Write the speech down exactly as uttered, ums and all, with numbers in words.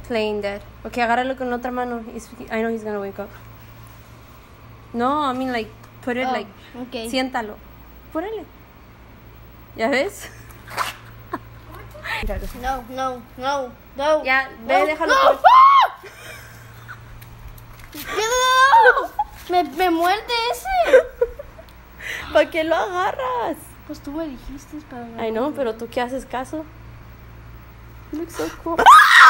playing dead. Okay, agárralo con la otra mano. He's, I know he's gonna wake up. No, I mean like, put it Oh, like, okay. siéntalo. Pórale. ¿Ya ves? No, no, no, no. Ya, ve, no, déjalo. No, por- no. Me, me muerde ese. ¿Para qué lo agarras? Pues tú me dijiste para. Ay, no, pero tú qué haces caso. Looks so cool.